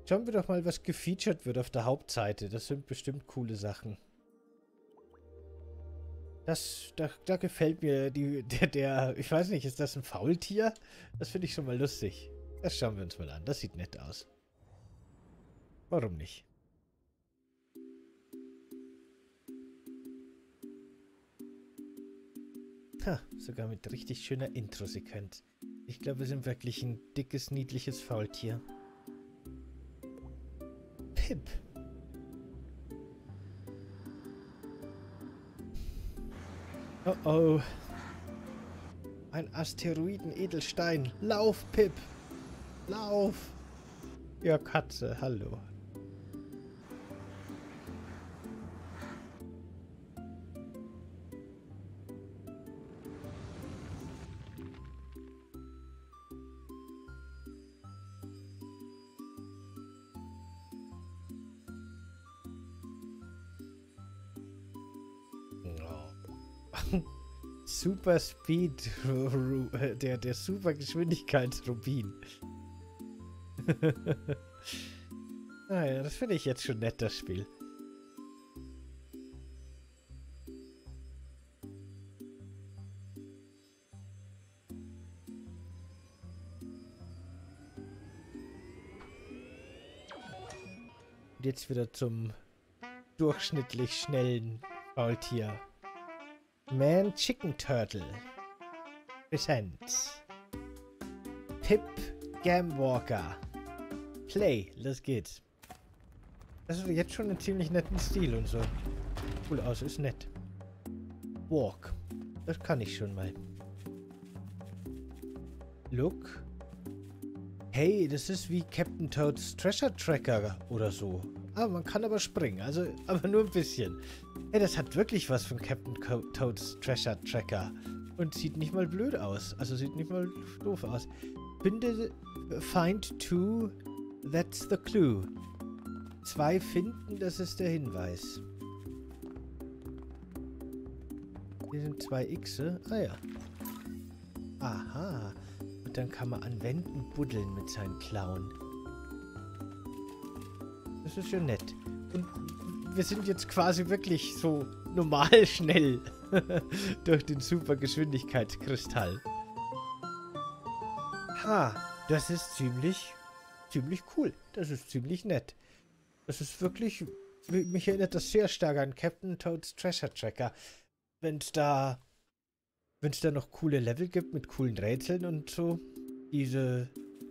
Schauen wir doch mal, was gefeatured wird auf der Hauptseite. Das sind bestimmt coole Sachen. Da gefällt mir ich weiß nicht, ist das ein Faultier? Das finde ich schon mal lustig. Das schauen wir uns mal an. Das sieht nett aus. Warum nicht? Ha, sogar mit richtig schöner Intro-Sequenz. Ich glaube, wir sind wirklich ein dickes, niedliches Faultier. Pip. Oh oh. Ein Asteroiden-Edelstein. Lauf, Pip. Lauf. Ja, Katze, hallo. Super Speed, der Super Geschwindigkeitsrubin. Naja, das finde ich jetzt schon nett, das Spiel. Und jetzt wieder zum durchschnittlich schnellen Faultier. Man Chicken Turtle. Presents. Pip Gamewalker. Play, los geht's. Das ist jetzt schon einen ziemlich netten Stil und so. Cool aus, ist nett. Walk. Das kann ich schon mal. Look. Hey, das ist wie Captain Toads Treasure Tracker oder so. Ah, man kann aber springen, also aber nur ein bisschen. Hey, das hat wirklich was von Captain Toads Treasure Tracker. Und sieht nicht mal blöd aus. Also sieht nicht mal doof aus. Find two, that's the clue. 2 finden, das ist der Hinweis. Hier sind 2 Xe. Ah ja. Aha. Und dann kann man an Wänden buddeln mit seinen Klauen. Das ist ja nett. Und wir sind jetzt quasi wirklich so normal schnell durch den Supergeschwindigkeitskristall. Ha, das ist ziemlich cool. Das ist ziemlich nett. Das ist wirklich, mich erinnert das sehr stark an Captain Toads Treasure Tracker. Wenn es da noch coole Level gibt mit coolen Rätseln und so, diese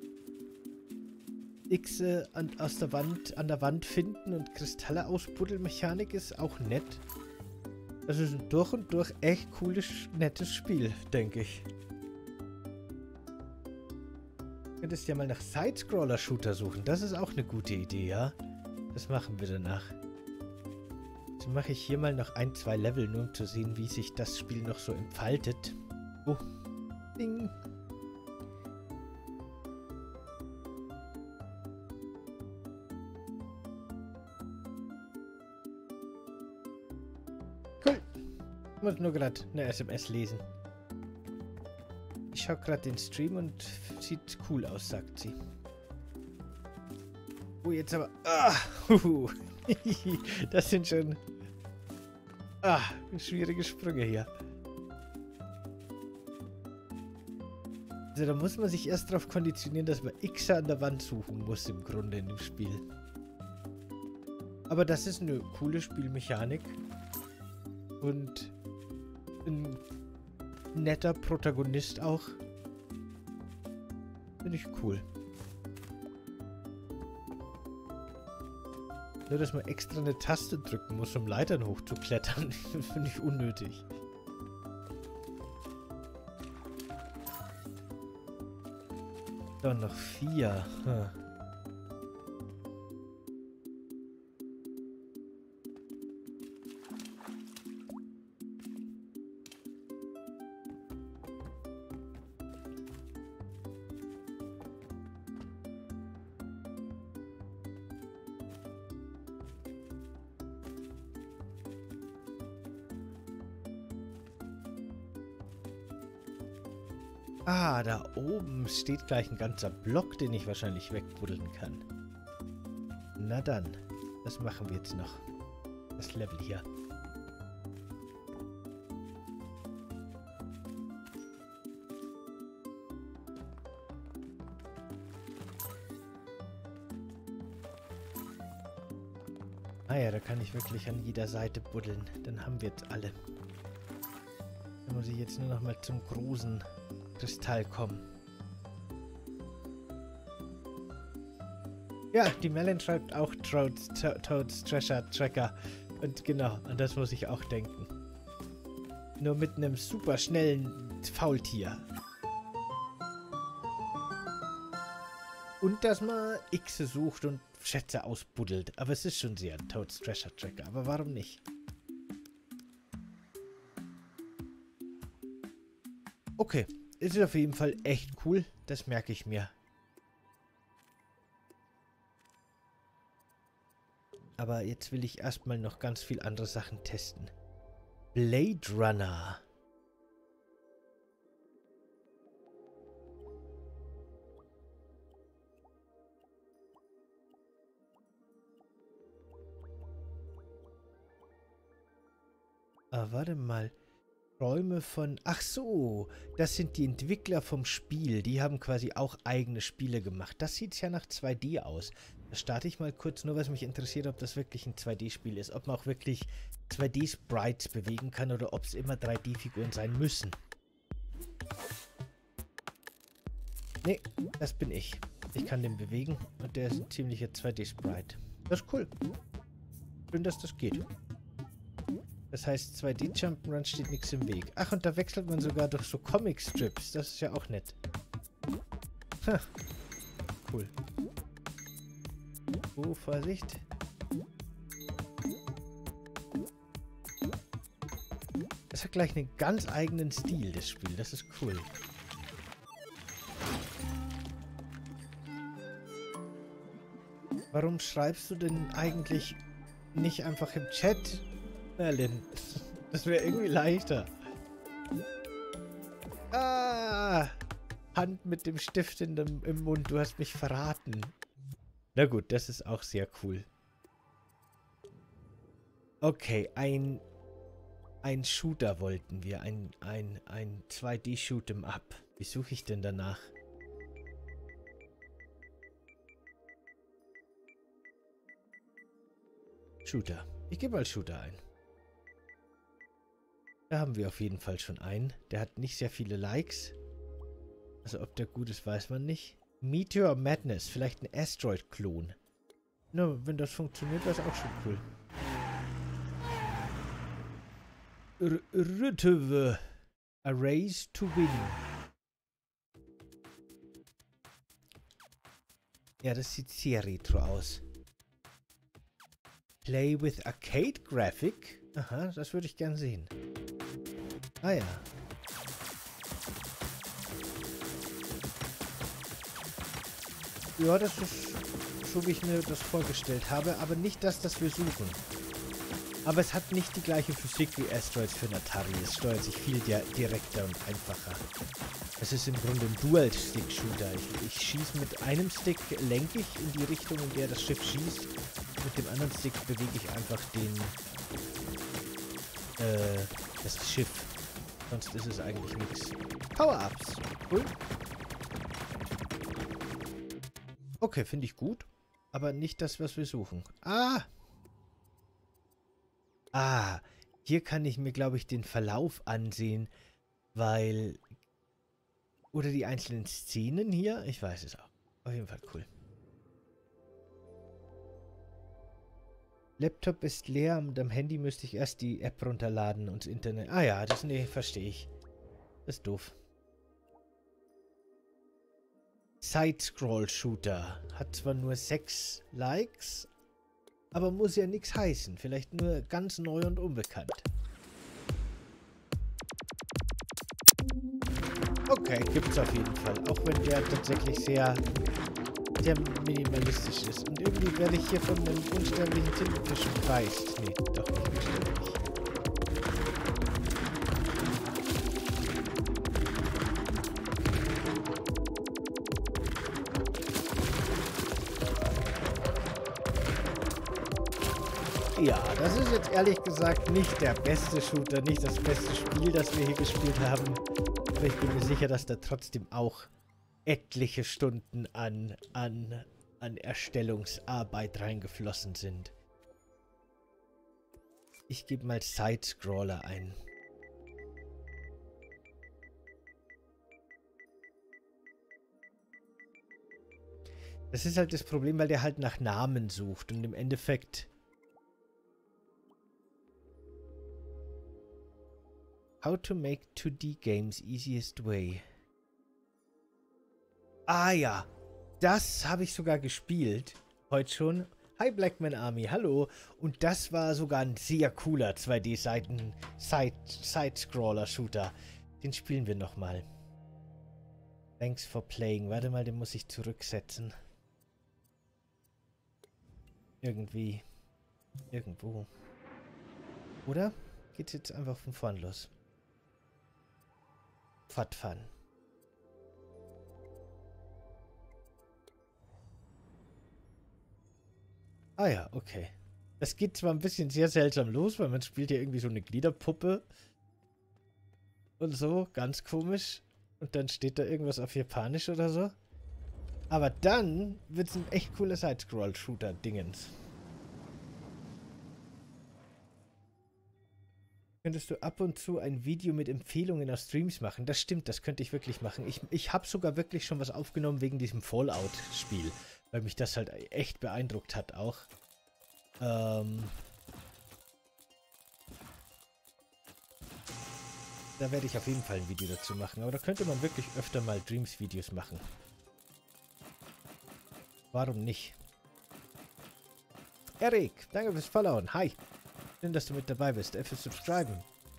Xe an der Wand finden und Kristalle ausbuddeln-Mechanik ist auch nett. Das ist ein durch und durch echt cooles, nettes Spiel, denke ich. Du könntest ja mal nach Side-Scroller-Shooter suchen. Das ist auch eine gute Idee, ja? Das machen wir danach. Jetzt mache ich hier mal noch 1, 2 Level, nur um zu sehen, wie sich das Spiel noch so entfaltet. Oh. Ding. Cool. Ich muss nur gerade eine SMS lesen. Ich schaue gerade den Stream und sieht cool aus, sagt sie. Oh, jetzt aber... Ah, das sind schon... schwierige Sprünge hier. Also da muss man sich erst darauf konditionieren, dass man Xe an der Wand suchen muss im Grunde in dem Spiel. Aber das ist eine coole Spielmechanik. Und ein netter Protagonist auch. Finde ich cool. Nur, dass man extra eine Taste drücken muss, um Leitern hochzuklettern. Das finde ich unnötig. So, noch 4. Ah, da oben steht gleich ein ganzer Block, den ich wahrscheinlich wegbuddeln kann. Na dann. Das machen wir jetzt noch. Das Level hier. Ah ja, da kann ich wirklich an jeder Seite buddeln. Dann haben wir jetzt alle. Da muss ich jetzt nur noch mal zum großen Kristall kommen. Ja, die Melon schreibt auch Toads Treasure Tracker. Und genau, an das muss ich auch denken. Nur mit einem super schnellen Faultier. Und dass man Xe sucht und Schätze ausbuddelt. Aber es ist schon sehr ein Toads Treasure Tracker. Aber warum nicht? Okay, es ist auf jeden Fall echt cool. Das merke ich mir. Aber jetzt will ich erstmal noch ganz viel andere Sachen testen. Blade Runner. Ah, warte mal. Räume von... Ach so, das sind die Entwickler vom Spiel. Die haben quasi auch eigene Spiele gemacht. Das sieht ja nach 2D aus. Da starte ich mal kurz, nur was mich interessiert, ob das wirklich ein 2D-Spiel ist. Ob man auch wirklich 2D-Sprites bewegen kann oder ob es immer 3D-Figuren sein müssen. Nee, das bin ich. Ich kann den bewegen und der ist ein ziemlicher 2D-Sprite. Das ist cool. Schön, dass das geht. Das heißt, 2D-Jump'n'Run steht nichts im Weg. Ach, und da wechselt man sogar durch so Comic-Strips. Das ist ja auch nett. Ha. Cool. Oh, Vorsicht. Es hat gleich einen ganz eigenen Stil, das Spiel. Das ist cool. Warum schreibst du denn eigentlich nicht einfach im Chat, Merlin? Das wäre irgendwie leichter. Ah! Hand mit dem Stift im Mund. Du hast mich verraten. Na gut, das ist auch sehr cool. Okay, ein Shooter wollten wir. Ein 2D-Shoot'em Up. Wie suche ich denn danach? Shooter. Ich gebe mal Shooter ein. Da haben wir auf jeden Fall schon einen. Der hat nicht sehr viele Likes. Also ob der gut ist, weiß man nicht. Meteor Madness. Vielleicht ein Asteroid-Klon. Na, wenn das funktioniert, wäre es auch schon cool. Rüteve. A Race to Win. Ja, das sieht sehr retro aus. Play with Arcade Graphic? Aha, das würde ich gern sehen. Ah ja. Ja, das ist so, wie ich mir das vorgestellt habe, aber nicht das, das wir suchen. Aber es hat nicht die gleiche Physik wie Asteroids für Atari. Es steuert sich viel direkter und einfacher. Es ist im Grunde ein Dual-Stick-Shooter. Ich schieße mit einem Stick, lenke ich in die Richtung, in der das Schiff schießt. Mit dem anderen Stick bewege ich einfach das Schiff. Sonst ist es eigentlich nichts. Power-Ups. Cool. Okay, finde ich gut. Aber nicht das, was wir suchen. Hier kann ich mir, glaube ich, den Verlauf ansehen, weil... Oder die einzelnen Szenen hier? Ich weiß es auch. Auf jeden Fall cool. Laptop ist leer und am Handy müsste ich erst die App runterladen und ins Internet... Ah ja, nee, verstehe ich. Das ist doof. Side-Scroll-Shooter. Hat zwar nur 6 Likes, aber muss ja nichts heißen. Vielleicht nur ganz neu und unbekannt. Okay, gibt's auf jeden Fall. Auch wenn der tatsächlich sehr minimalistisch ist. Und irgendwie werde ich hier von einem unsterblichen Tintenfisch beißt. Nee, doch nicht unsterblich. Ja, das ist jetzt ehrlich gesagt nicht der beste Shooter, nicht das beste Spiel, das wir hier gespielt haben. Aber ich bin mir sicher, dass da trotzdem auch etliche Stunden an Erstellungsarbeit reingeflossen sind. Ich gebe mal Sidescroller ein. Das ist halt das Problem, weil der halt nach Namen sucht und im Endeffekt... How to make 2D games easiest way. Ah ja, das habe ich sogar gespielt. Heute schon. Hi Blackman Army, hallo. Und das war sogar ein sehr cooler 2D-Side-Scroller-Shooter. Den spielen wir nochmal. Thanks for playing. Warte mal, den muss ich zurücksetzen. Irgendwie. Irgendwo. Oder? Geht's jetzt einfach von vorn los? Fortfahren. Ah ja, okay. Das geht zwar ein bisschen sehr seltsam los, weil man spielt ja irgendwie so eine Gliederpuppe. Und so, ganz komisch. Und dann steht da irgendwas auf Japanisch oder so. Aber dann wird es ein echt cooler Side-Scroll-Shooter-Dingens. Könntest du ab und zu ein Video mit Empfehlungen aus Streams machen? Das stimmt, das könnte ich wirklich machen. Ich habe sogar wirklich schon was aufgenommen wegen diesem Fallout-Spiel. Weil mich das halt echt beeindruckt hat auch. Da werde ich auf jeden Fall ein Video dazu machen. Aber da könnte man wirklich öfter mal Dreams-Videos machen. Warum nicht? Erik, danke fürs Followen. Hi. Schön, dass du mit dabei bist. Fürs Subscriben.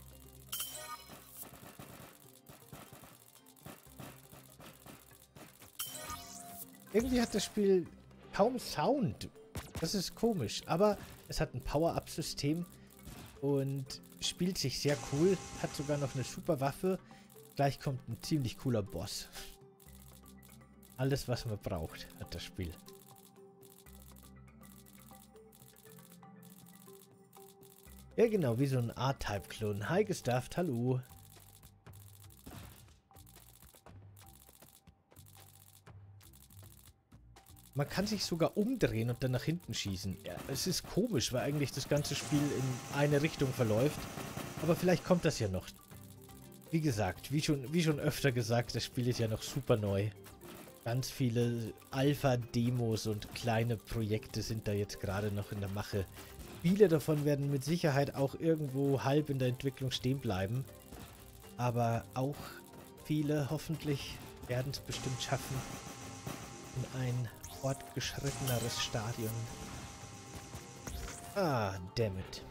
Irgendwie hat das Spiel kaum Sound. Das ist komisch. Aber es hat ein Power-Up-System und spielt sich sehr cool. Hat sogar noch eine super Waffe. Gleich kommt ein ziemlich cooler Boss. Alles, was man braucht, hat das Spiel. Ja genau, wie so ein A-Type-Klon. Hi Gestafft, hallo. Man kann sich sogar umdrehen und dann nach hinten schießen. Ja, es ist komisch, weil eigentlich das ganze Spiel in eine Richtung verläuft. Aber vielleicht kommt das ja noch. Wie gesagt, wie schon öfter gesagt, das Spiel ist ja noch super neu. Ganz viele Alpha-Demos und kleine Projekte sind da jetzt gerade noch in der Mache. Viele davon werden mit Sicherheit auch irgendwo halb in der Entwicklung stehen bleiben. Aber auch viele hoffentlich werden es bestimmt schaffen, in ein fortgeschritteneres Stadion. Ah, dammit.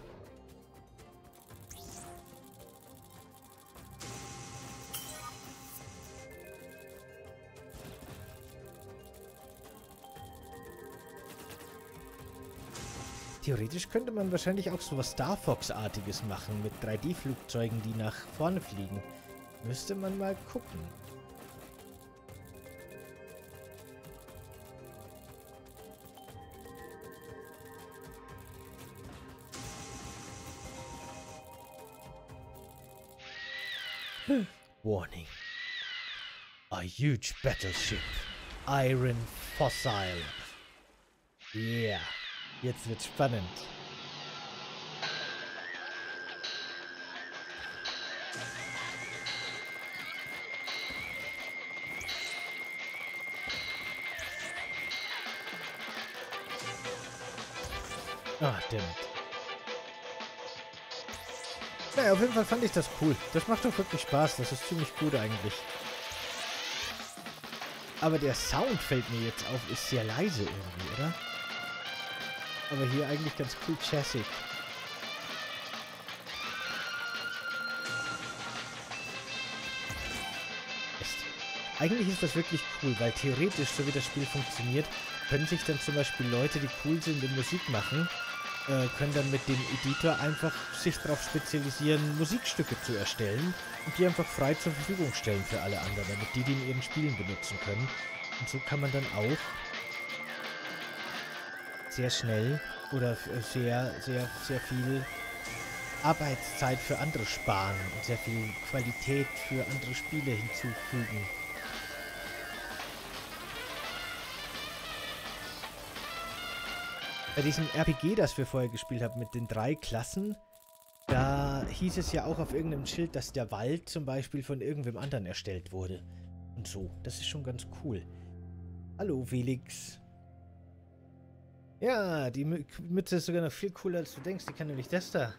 Theoretisch könnte man wahrscheinlich auch sowas Star Fox-artiges machen mit 3D-Flugzeugen, die nach vorne fliegen. Müsste man mal gucken. Warning. A huge battleship. Iron Fossil. Yeah. Jetzt wird's spannend. Ah, dammit. Naja, auf jeden Fall fand ich das cool. Das macht doch wirklich Spaß. Das ist ziemlich gut eigentlich. Aber der Sound fällt mir jetzt auf, ist sehr leise irgendwie, oder? Aber hier eigentlich ganz cool jazzig. Eigentlich ist das wirklich cool, weil theoretisch, so wie das Spiel funktioniert, können sich dann zum Beispiel Leute, die cool sind in Musik machen, können dann mit dem Editor einfach sich darauf spezialisieren, Musikstücke zu erstellen und die einfach frei zur Verfügung stellen für alle anderen, damit die in ihren Spielen benutzen können. Und so kann man dann auch sehr schnell oder sehr viel Arbeitszeit für andere sparen und sehr viel Qualität für andere Spiele hinzufügen. Bei diesem RPG, das wir vorher gespielt haben, mit den 3 Klassen, da hieß es ja auch auf irgendeinem Schild, dass der Wald zum Beispiel von irgendwem anderen erstellt wurde. Und so. Das ist schon ganz cool. Hallo, Felix. Ja, die Mütze ist sogar noch viel cooler, als du denkst. Die kann nämlich das da.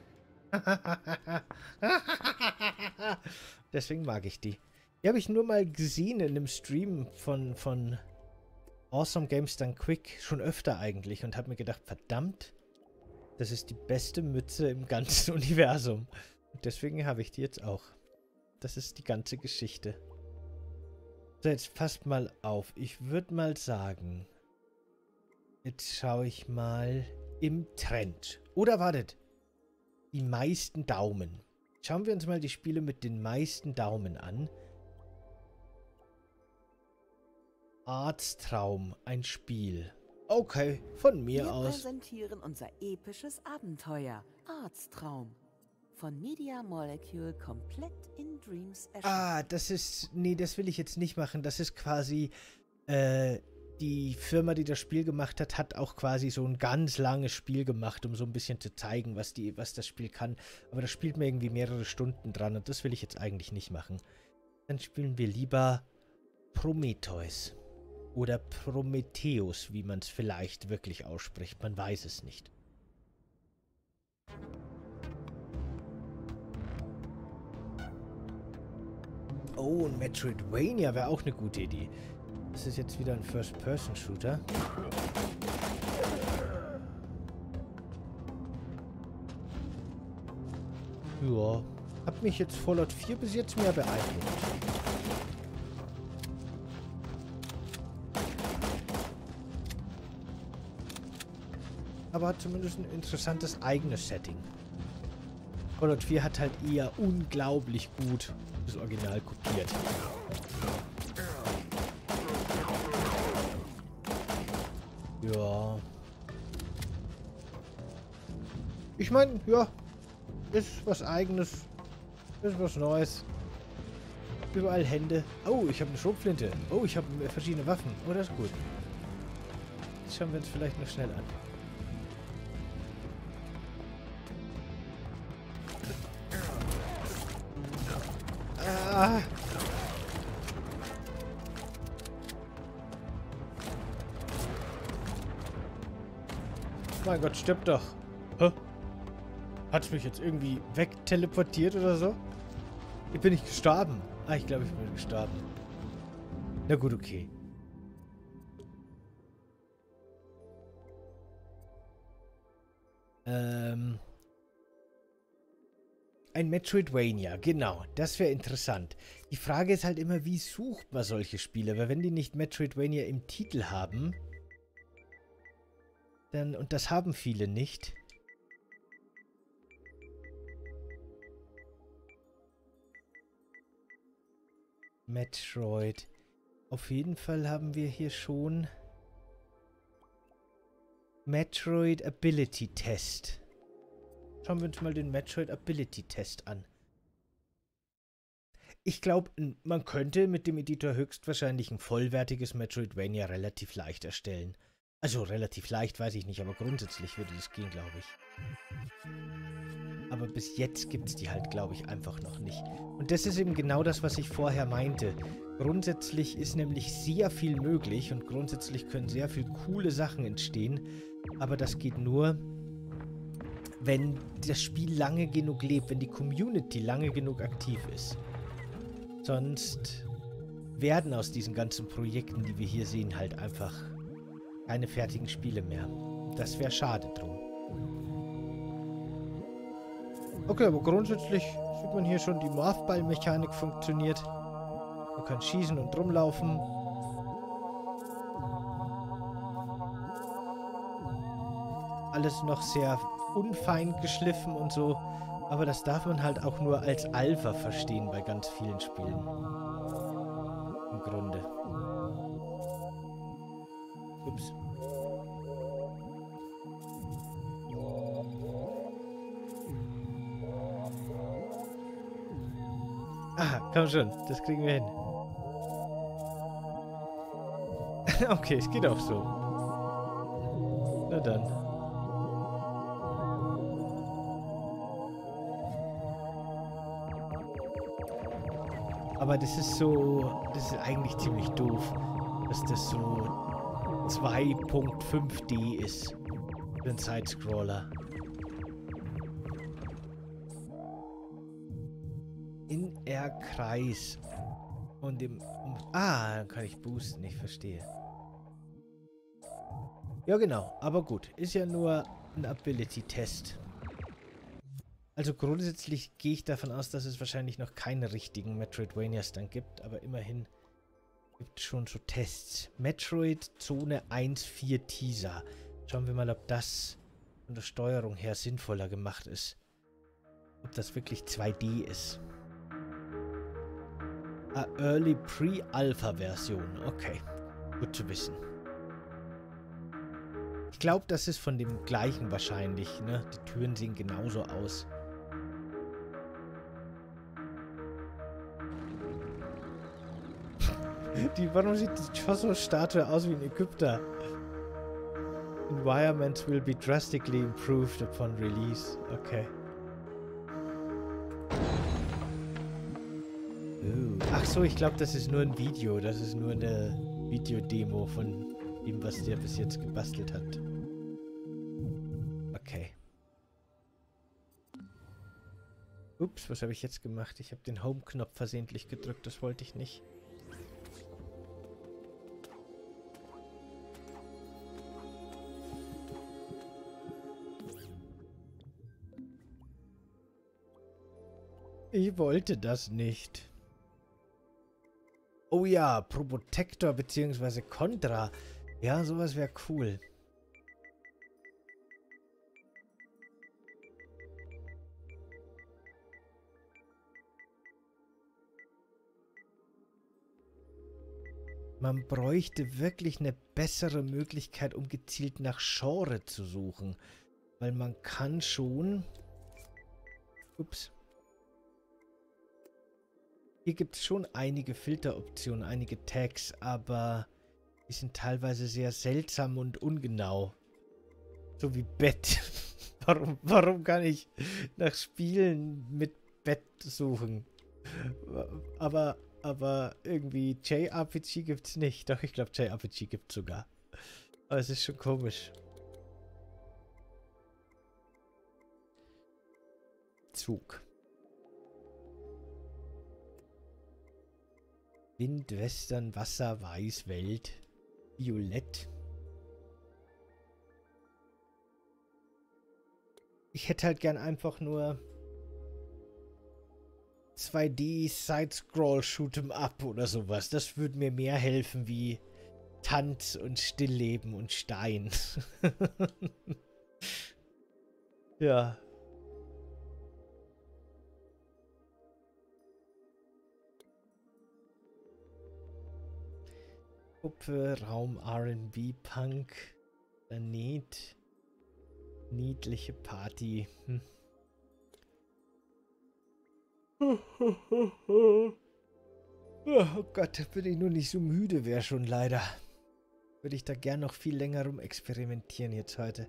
Deswegen mag ich die. Die habe ich nur mal gesehen in einem Stream von Awesome Games Done Quick. Schon öfter eigentlich. Und habe mir gedacht, verdammt, das ist die beste Mütze im ganzen Universum. Und deswegen habe ich die jetzt auch. Das ist die ganze Geschichte. So, jetzt passt mal auf. Ich würde mal sagen, jetzt schaue ich mal im Trend. Oder wartet. Die meisten Daumen. Schauen wir uns mal die Spiele mit den meisten Daumen an. Arztraum, ein Spiel. Okay, von mir aus. Wir präsentieren unser episches Abenteuer, Arztraum. Von Media Molecule komplett in Dreams erschienen. Ah, das ist... Nee, das will ich jetzt nicht machen. Das ist quasi... die Firma, die das Spiel gemacht hat, hat auch quasi so ein ganz langes Spiel gemacht, um so ein bisschen zu zeigen, was das Spiel kann. Aber das spielt mir irgendwie mehrere Stunden dran und das will ich jetzt eigentlich nicht machen. Dann spielen wir lieber Prometheus. Oder Prometheus, wie man es vielleicht wirklich ausspricht. Man weiß es nicht. Oh, ein Metroidvania wäre auch eine gute Idee. Das ist jetzt wieder ein First-Person-Shooter. Ja, hat mich jetzt Fallout 4 bis jetzt mehr beeindruckt. Aber hat zumindest ein interessantes eigenes Setting. Fallout 4 hat halt eher unglaublich gut das Original kopiert. Ja. Ich meine, ja, ist was Eigenes, ist was Neues. Überall Hände. Oh, ich habe eine Schrotflinte. Oh, ich habe verschiedene Waffen. Oh, das ist gut. Das schauen wir uns vielleicht noch schnell an. Ah. Mein Gott, stirb doch. Hä? Hat's mich jetzt irgendwie wegteleportiert oder so? Ich bin nicht gestorben. Ah, ich glaube, ich bin gestorben. Na gut, okay. Ein Metroidvania, genau. Das wäre interessant. Die Frage ist halt immer, wie sucht man solche Spiele? Weil wenn die nicht Metroidvania im Titel haben, dann, und das haben viele nicht. Metroid. Auf jeden Fall haben wir hier schon Metroid Ability Test. Schauen wir uns mal den Metroid Ability Test an. Ich glaube, man könnte mit dem Editor höchstwahrscheinlich ein vollwertiges Metroidvania relativ leicht erstellen. Also relativ leicht, weiß ich nicht, aber grundsätzlich würde das gehen, glaube ich. Aber bis jetzt gibt es die halt, glaube ich, einfach noch nicht. Und das ist eben genau das, was ich vorher meinte. Grundsätzlich ist nämlich sehr viel möglich und grundsätzlich können sehr viele coole Sachen entstehen. Aber das geht nur, wenn das Spiel lange genug lebt, wenn die Community lange genug aktiv ist. Sonst werden aus diesen ganzen Projekten, die wir hier sehen, halt einfach keine fertigen Spiele mehr. Das wäre schade drum. Okay, aber grundsätzlich sieht man hier schon, die Morphball-Mechanik funktioniert. Man kann schießen und rumlaufen. Alles noch sehr unfein geschliffen und so. Aber das darf man halt auch nur als Alpha verstehen bei ganz vielen Spielen. Im Grunde. Ups. Ah, komm schon, das kriegen wir hin. Okay, es geht auch so. Na dann. Aber das ist so, das ist eigentlich ziemlich doof, dass das so 2.5D ist für einen Sidescroller. In R-Kreis und im... Ah, dann kann ich boosten, ich verstehe. Ja genau, aber gut, ist ja nur ein Ability-Test. Also grundsätzlich gehe ich davon aus, dass es wahrscheinlich noch keine richtigen Metroidvanias dann gibt, aber immerhin gibt es schon so Tests. Metroid Zone 1.4 Teaser. Schauen wir mal, ob das von der Steuerung her sinnvoller gemacht ist. Ob das wirklich 2D ist. A Early Pre-Alpha Version. Okay, gut zu wissen. Ich glaube, das ist von dem gleichen wahrscheinlich, ne? Die Türen sehen genauso aus. Warum sieht die Chosso-Statue aus wie ein Ägypter? Environments will be drastically improved upon release. Okay. Ach so, ich glaube, das ist nur ein Video. Das ist nur eine Videodemo von dem, was der bis jetzt gebastelt hat. Okay. Ups, was habe ich jetzt gemacht? Ich habe den Home-Knopf versehentlich gedrückt. Das wollte ich nicht. Ich wollte das nicht. Oh ja, Probotector bzw. Contra. Ja, sowas wäre cool. Man bräuchte wirklich eine bessere Möglichkeit, um gezielt nach Genre zu suchen. Weil man kann schon... Ups. Hier gibt es schon einige Filteroptionen, einige Tags, aber die sind teilweise sehr seltsam und ungenau. So wie Bett. Warum kann ich nach Spielen mit Bett suchen? Aber irgendwie JRPG gibt's nicht. Doch, ich glaube JRPG gibt's sogar. Aber es ist schon komisch. Zug. Wind, Western, Wasser, Weiß, Welt, Violett. Ich hätte halt gern einfach nur 2D Side-Scroll Shoot'em Up oder sowas. Das würde mir mehr helfen wie Tanz und Stillleben und Stein. Ja. Puppe, Raum, R&B, Punk, Planet, niedliche Party. Oh Gott, bin ich nur nicht so müde wäre schon leider. Würde ich da gern noch viel länger rum experimentieren jetzt heute.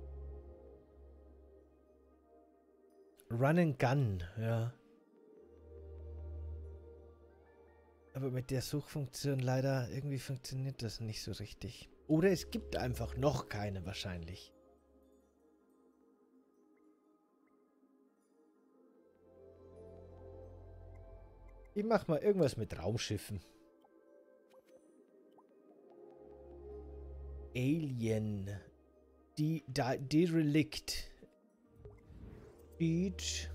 Run and Gun, ja. Aber mit der Suchfunktion leider irgendwie funktioniert das nicht so richtig. Oder es gibt einfach noch keine wahrscheinlich. Ich mach mal irgendwas mit Raumschiffen. Alien. Derelict. Sieht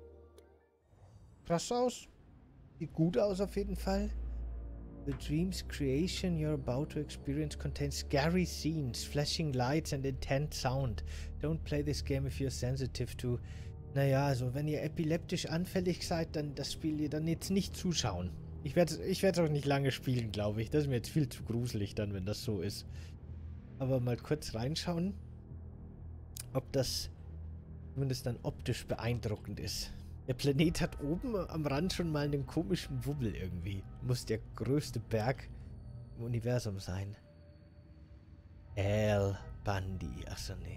krass aus. Sieht gut aus auf jeden Fall. The dream's creation you're about to experience contains scary scenes, flashing lights and intense sound. Don't play this game if you're sensitive to... Naja, also wenn ihr epileptisch anfällig seid, dann das Spiel ihr dann jetzt nicht zuschauen. Ich werde auch nicht lange spielen, glaube ich. Das ist mir jetzt viel zu gruselig dann, wenn das so ist. Aber mal kurz reinschauen, ob das zumindest dann optisch beeindruckend ist. Der Planet hat oben am Rand schon mal einen komischen Wubbel irgendwie. Muss der größte Berg im Universum sein. El Bandi. Achso, nee.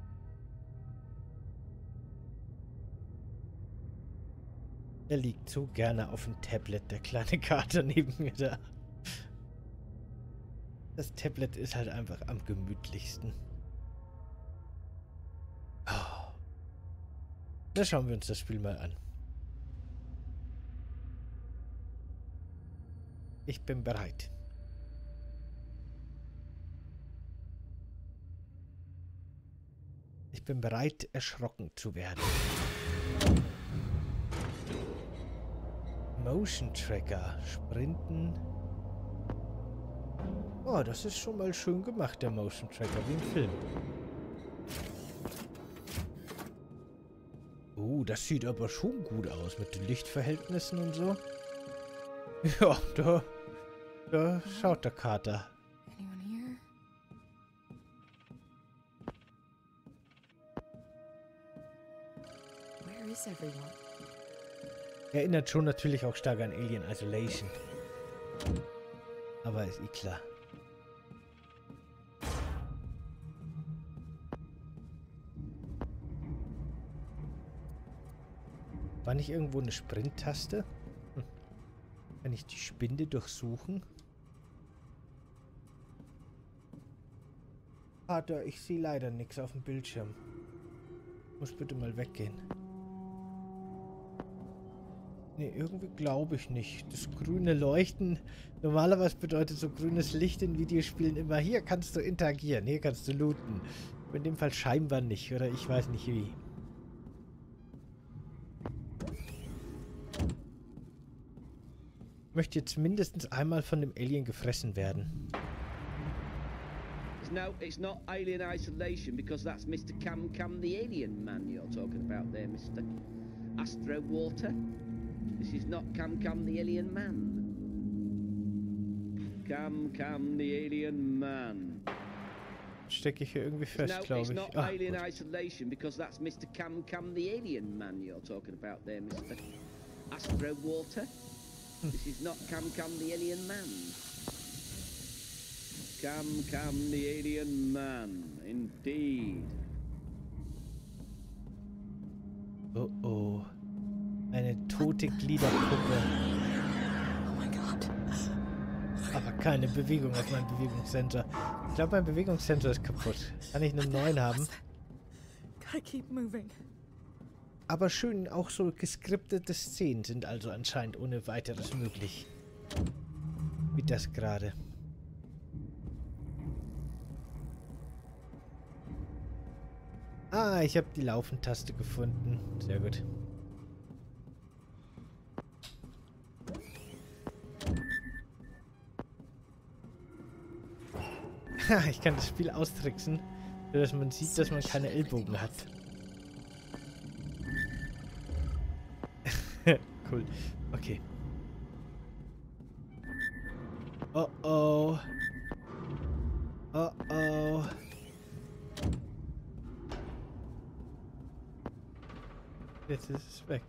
Er liegt so gerne auf dem Tablet, der kleine Kater neben mir da. Das Tablet ist halt einfach am gemütlichsten. Oh. Da schauen wir uns das Spiel mal an. Ich bin bereit. Ich bin bereit, erschrocken zu werden. Motion Tracker. Sprinten. Oh, das ist schon mal schön gemacht, der Motion Tracker, wie im Film. Das sieht aber schon gut aus mit den Lichtverhältnissen und so. Ja, da schaut der Kater. Where is everyone? Erinnert schon natürlich auch stark an Alien Isolation. Aber ist eh klar. War nicht irgendwo eine Sprint-Taste? Kann ich die Spinde durchsuchen? Vater, ich sehe leider nichts auf dem Bildschirm. Muss bitte mal weggehen. Nee, irgendwie glaube ich nicht. Das grüne Leuchten, normalerweise bedeutet so grünes Licht in Videospielen immer, hier kannst du interagieren, hier kannst du looten. In dem Fall scheinbar nicht, oder ich weiß nicht wie. Ich möchte jetzt mindestens einmal von dem Alien gefressen werden. No, it's not Alien Isolation because that's Mr. Cam the Alien Man you're talking about there, Mr. Astro Water. This is not Cam the Alien Man. Cam the Alien Man. Stecke ich hier irgendwie fest, glaube ich. No, it's not Alien Isolation because that's Mr. Cam the Alien Man you're talking about there, Mr. Astro Water. This is not Cam the Alien Man. Cam the Alien Man, indeed. Oh oh. Eine tote Gliederpuppe. Oh mein Gott. Aber keine Bewegung auf meinem Bewegungssensor. Ich glaube, mein Bewegungssensor ist kaputt. Kann ich einen neuen haben? Gotta keep moving. Aber schön, auch so geskriptete Szenen sind also anscheinend ohne weiteres möglich. Wie das gerade. Ah, ich habe die Laufentaste gefunden. Sehr gut. Ich kann das Spiel austricksen, sodass man sieht, dass man keine Ellbogen hat. Cool. Okay. Oh oh. Oh oh. Jetzt ist es weg.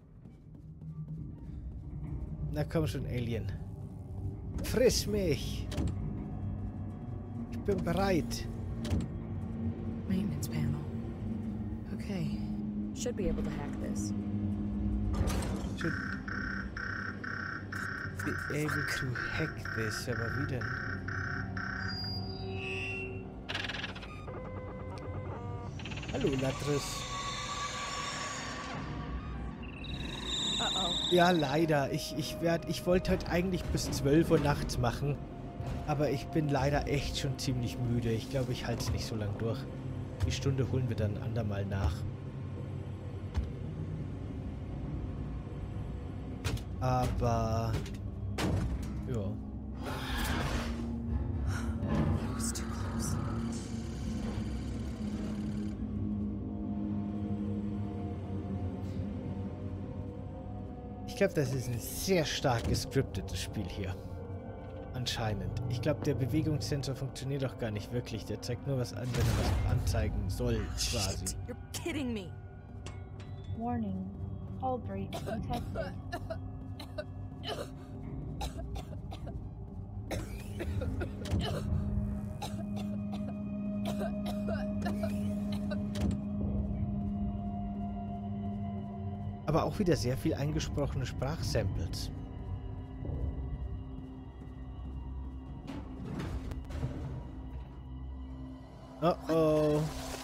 Na komm schon, Alien. Friss mich! Ich bin bereit. Maintenance panel. Okay. Should be able to hack this. Should be able to hack this, aber wie denn? Hallo, Latris. Ja, leider. Ich wollte heute eigentlich bis 12 Uhr nachts machen. Aber ich bin leider echt schon ziemlich müde. Ich glaube, ich halte es nicht so lange durch. Die Stunde holen wir dann andermal nach. Aber... ja. Ich glaube, das ist ein sehr stark gescriptetes Spiel hier. Anscheinend. Ich glaube, der Bewegungssensor funktioniert auch gar nicht wirklich. Der zeigt nur was an, wenn er was anzeigen soll, quasi. You're kidding me. Warning. hull breach detected. Aber auch wieder sehr viel eingesprochene Sprachsamples. Oh oh.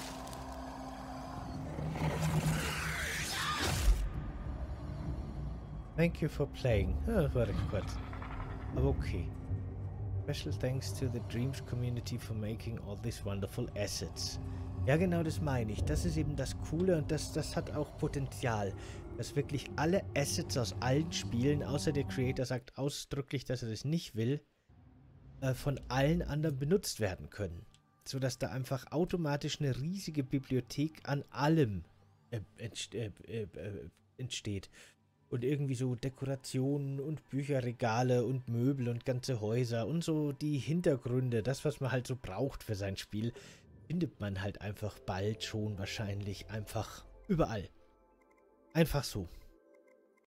Thank you for playing. Ja, das war recht kurz. Aber okay. Special thanks to the Dreams Community for making all these wonderful assets. Ja, genau, das meine ich. Das ist eben das Coole und das hat auch Potenzial. Dass wirklich alle Assets aus allen Spielen, außer der Creator sagt ausdrücklich, dass er das nicht will, von allen anderen benutzt werden können. Sodass da einfach automatisch eine riesige Bibliothek an allem entsteht. Und irgendwie so Dekorationen und Bücherregale und Möbel und ganze Häuser und so die Hintergründe, das, was man halt so braucht für sein Spiel, findet man halt einfach bald schon wahrscheinlich einfach überall. Einfach so.